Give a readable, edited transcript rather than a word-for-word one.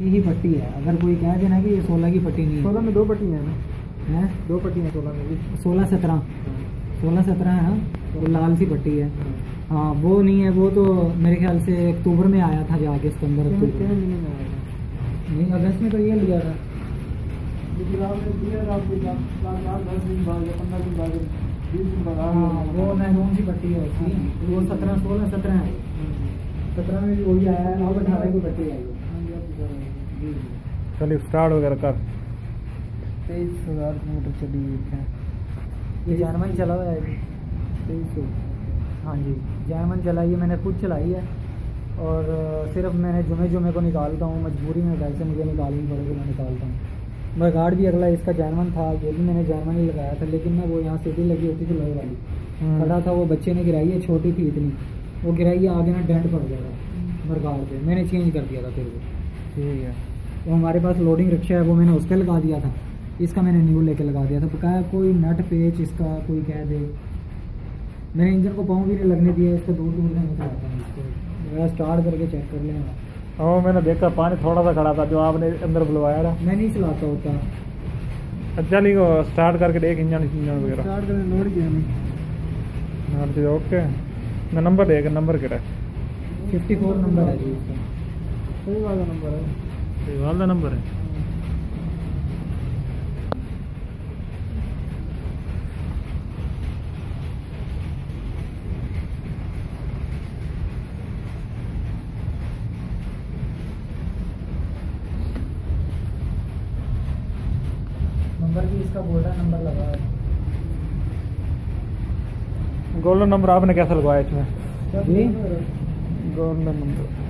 ही पट्टी है। अगर कोई कह देना कि ये 16 की पट्टी नहीं है। 16 में 2 पट्टियाँ हैं ना? है 2 पट्टियाँ 16 में भी। 16-17 है ना, वो लाल सी पट्टी है। हाँ वो नहीं है, वो तो मेरे ख्याल से अक्टूबर में आया था जाके इसके अंदर। नहीं अगस्त में तो ये लिया था। हाँ वो महरून सी पट्टी है उसकी, वो 16 है। 17 में भी वही आया है, अब 18 की पट्टी आई है। चलिए स्टार्ट वगैरह कर। 23,000 किलोमीटर चली है। ये जर्मन चला हुआ है 2300। हाँ जी जर्मन चलाई है, मैंने खुद चलाई है। और सिर्फ मैंने जुमे को निकालता हूँ, मजबूरी में वैसे मुझे निकालनी पड़े तो मैं निकालता हूँ। मगाड़ भी अगला इसका जर्मन था, ये भी मैंने जर्मन ही लगाया था, लेकिन ना वो यहाँ सीटी लगी होती थी लोहे वाली, खड़ा था वो बच्चे ने गिराई है, छोटी थी इतनी, वो गिराई है आगे ना डेंट पड़ गया था मरगाड़ पे, मैंने चेंज कर दिया था फिर वो। ठीक है। तो हमारे पास लोडिंग रिक्शा है, वो मैंने उस पर लगा दिया था, इसका मैंने न्यू लेके लगा दिया था। बकाया कोई नट पेच इसका कोई कह दे, मैंने इंजन को पाँव भी नहीं लगने दिया, इसको दूर दूर नहीं चलाता हूँ इसको, स्टार्ट करके चेक कर लेना। हाँ मैंने देखा पानी थोड़ा सा खड़ा था जो आपने अंदर बुलवाया था। मैं नहीं चलाता होता। अच्छा नहीं को स्टार्ट करके देख इंजन वगैरह। स्टार्ट करके लोड किया नहीं। ओके मैं नंबर देगा, नंबर क्या है? 54 नंबर है जी इसका। सही वाला नंबर है, सही वाला नंबर है। नंबर भी इसका गोल्डन नंबर लगा है। गोल्डन नंबर आपने कैसे लगवाया इसमें? जी गोल्डन नंबर